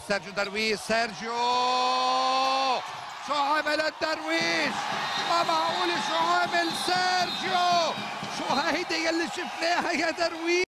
سيرجيو درويش، سيرجيو شو عمل الدرويش؟ ما معقول شو عمل سيرجيو؟ شو هيدي يلي شفناها يا درويش؟